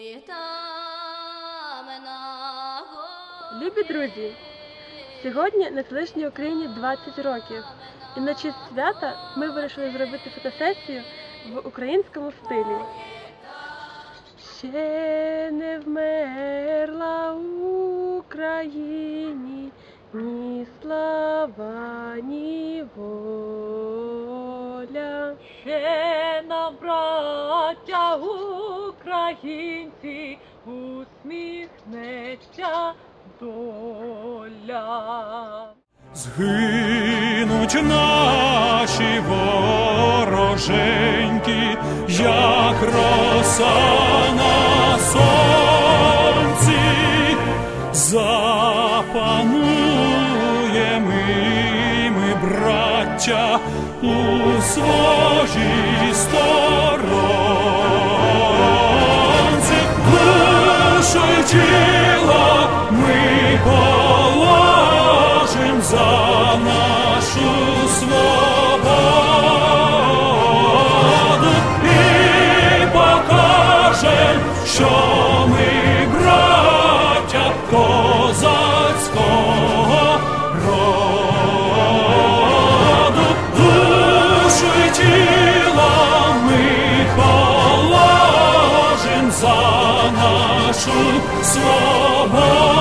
Любі друзі, сьогодні незалежній Україні 20 років, і на честь свята ми вирішили зробити фотосесію в українському стилі. Ще не вмерла Україні ні слава, ні воля. Ще нам, браття українці, усміхнеться доля. Згинуть наші вороженьки, як роса на сонці, запануємо ми, браття, у своїй сторонці. Душу й тіло ми положим за нашу свободу і покажем, що ми браття козацького роду. Душу й тіло ми положим за нашу свободу.